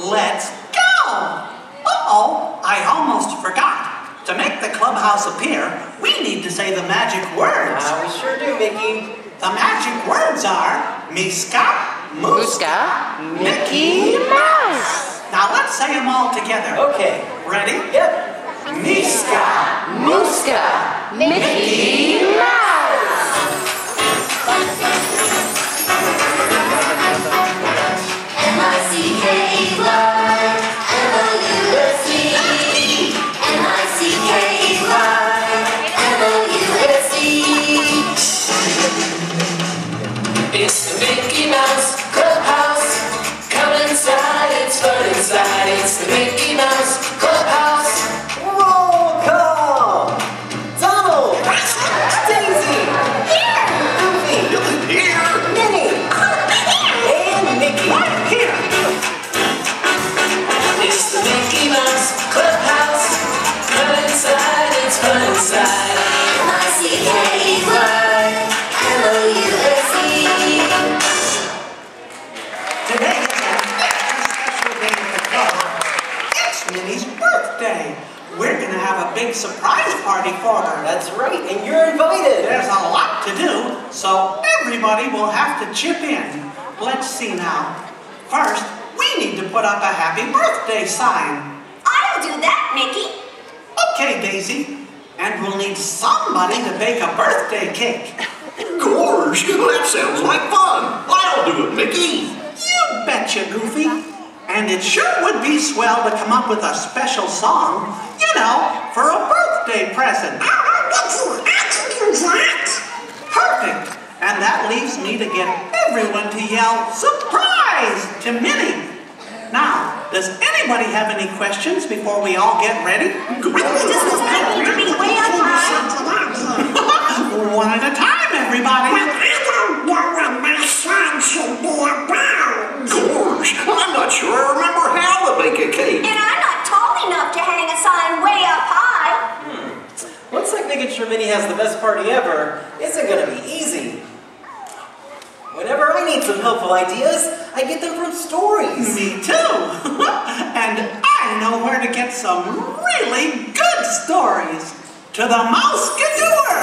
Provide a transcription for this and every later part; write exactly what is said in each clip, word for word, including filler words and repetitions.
let's go! Uh-oh, I almost forgot. To make the clubhouse appear, we need to say the magic words. Ah, we sure do, Mickey. The magic words are Miska, Muska, Mickey Mouse. Now let's say them all together. Okay. Ready? Yep. Miska, Muska, Mickey Mouse. M I C K E Y M O U S E M I C K E Y M O U S E. It's the Mickey Mouse Clubhouse. Come inside, it's fun inside. It's the Mickey Mouse Clubhouse. Roll call. Donald. Daisy. Here! Goofy. here, Minnie. And Mickey. right here. It's the Mickey Mouse Clubhouse. Come inside, it's fun inside. M I C K E Y M O U S E. Today is an extra special day at the club. It's Minnie's birthday. We're gonna have a big surprise party for her. That's right, and you're invited. There's a lot to do, so everybody will have to chip in. Let's see now. First, we need to put up a happy birthday sign. I'll do that, Mickey. Okay, Daisy. And we'll need somebody to bake a birthday cake. Gosh, that sounds like fun. I'll do it, Mickey. You betcha, Goofy. And it sure would be swell to come up with a special song, you know, for a birthday present. Perfect. And that leaves me to get everyone to yell, "Surprise!" to Minnie. Now, does anybody have any questions before we all get ready? One at a time, everybody. Gosh, I'm not sure I remember how to bake a cake. And I'm not tall enough to hang a sign way up high. Hmm. Looks like making sure Minnie has the best party ever isn't going to be easy. Whenever I need some helpful ideas, I get them from stories. Me too. And I know where to get some really good stories. To the Mouse-Gadooer.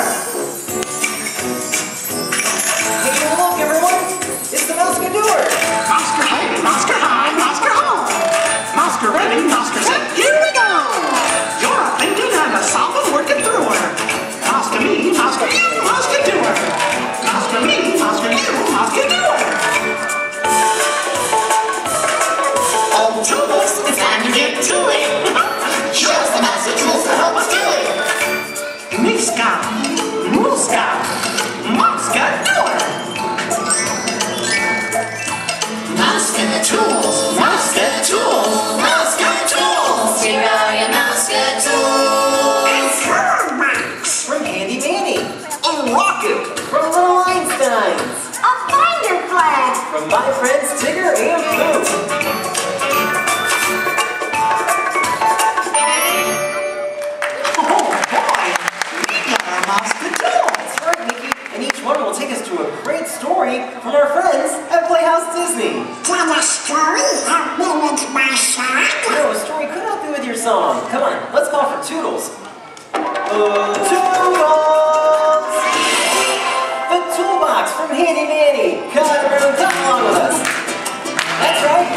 Take a look, everyone. It's the Mouse-Gadooer. Mouse-Ger home, Mouse-Ger high, Mouse-Ger home. Mouse-Ger ready, Mouse-Ger set, here we go. You're a thinking and a solving working through her. Mouse-Ger me, Mouse-Ger you, Mouse-Gadooer. Mouse-Ger me, Mouse-Ger you, Mouse-Gadooer. All the tools, it's time to get to it. Show us the mouse tools to help us do it. Miska, Muska, Mouse-Gadooer. Mouse get the tools, mouse get the tools, mouse get the tools. Here are your mouse get tools. From Handy Manny. A rocket. From Little Einsteins. A binder flag. From my friends Tigger and Pooh. That's right, Mickey. And each one will take us to a great story from our friends at Playhouse Disney. Tell a story and mimic my song. No, a story could help you with your song. Come on, let's call for Toodles. Uh, Toodles! The Toolbox from Handy Manny. Come on, everyone, come along with us. That's right.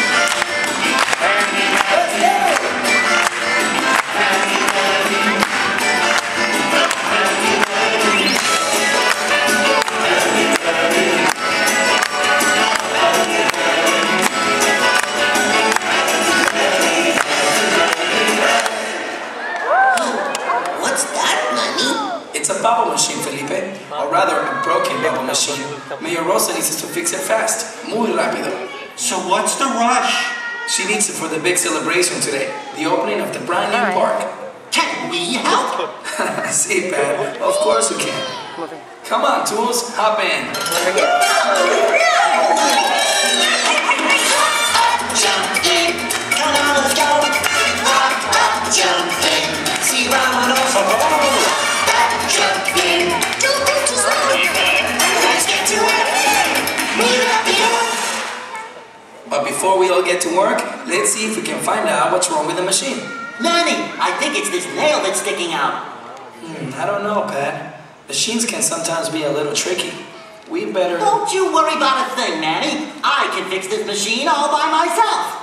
Let's go! What's that, Nanny? It's a bubble machine, Felipe. Or rather, a broken bubble machine. Mayor Rosa needs us to fix it fast. Muy rápido. So what's the rush? She needs it for the big celebration today. The opening of the brand new park. Can we help? See, Pat. Of course we can. Come on, Tools. Hop in. Jump in, come on, let's go. Up, up, jump in. See Ramos. Up, jump in. Don't move too slow. Let's get to it. Move up, But before we all all get to work, let's see if we can find out what's wrong with the machine. Manny, I think it's this nail that's sticking out. Hmm, I don't know, Pat. Machines can sometimes be a little tricky. We better... Don't you worry about a thing, Manny. I can fix this machine all by myself.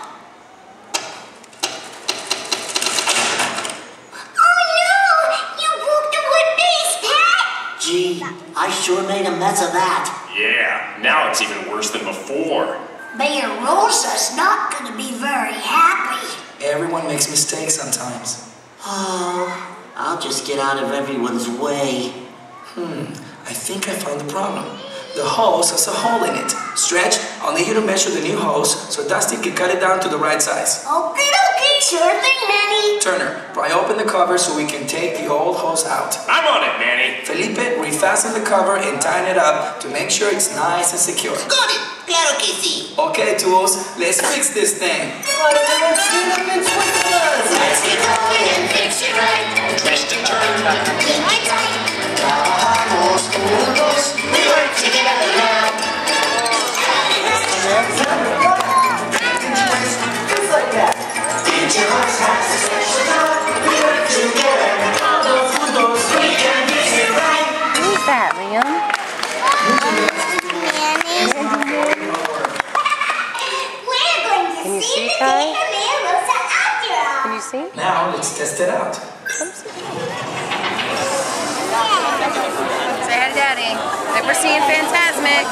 Gee, I sure made a mess of that. Yeah, now it's even worse than before. Mayor Rosa's not gonna be very happy. Everyone makes mistakes sometimes. Oh, I'll just get out of everyone's way. Hmm, I think I found the problem. The hose has a hole in it. Stretch, I'll need you to measure the new hose so Dusty can cut it down to the right size. Okie dokie, sure thing, Manny. Turner, pry open the cover so we can take the old hose out. I'm on it, Manny. Felipe, refasten the cover and tighten it up to make sure it's nice and secure. Got it. Claro que sí. Okay, tools, let's fix this thing. Come on, everyone, Cinnamon Twizzlers! Let's get going and fix it right. Twist and turn. Keep it tight. Vamos juntos. We work together now. Just like that. Each of us has a special job. We work together. Vamos juntos. We can fix it right. Who's that, Liam? We're going to Can you see see, the Kai? Mayor Rosa after all. Can you see? Now, let's test it out. Say hi to Daddy. Like we're seeing Fantasmic.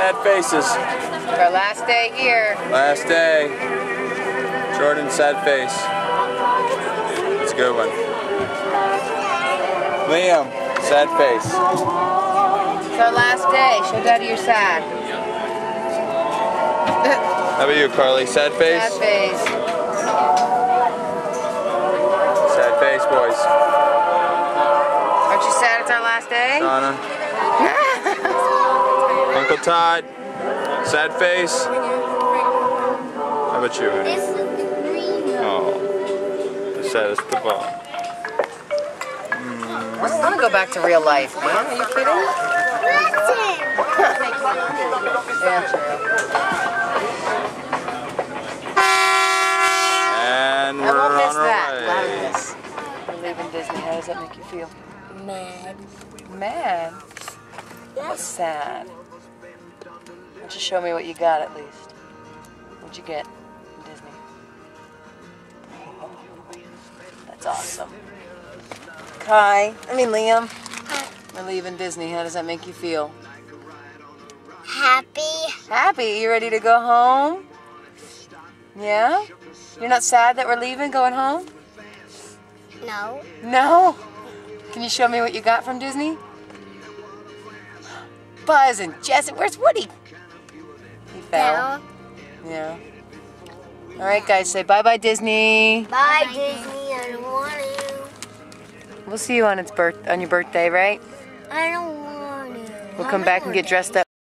sad faces. Our last day here. Last day. Jordan, sad face. It's a good one. Liam, sad face. It's our last day. Show Daddy you're sad. How about you, Carly? Sad face? Sad face. Sad face, boys. Aren't you sad it's our last day? Donna. Uncle Todd. Sad face. How about you, honey? Oh. The saddest of all. I want to go back to real life, man. Are you kidding? Yeah, true. And I we're won't miss on our that. way. Loudness. We're leaving Disney. How does that make you feel? Mad. Mad? What's sad? Why don't you show me what you got at least? What'd you get from Disney? That's awesome. Kai, I mean Liam, we're leaving Disney. How does that make you feel? Happy. Happy? You ready to go home? Yeah? You're not sad that we're leaving, going home? No. No? Can you show me what you got from Disney? Buzz and Jesse, where's Woody? He fell. No. Yeah. All right, guys, say bye-bye, Disney. Bye, Disney. I don't want to. We'll see you on its birth on your birthday, right? I don't want to. We'll come back and get dressed up.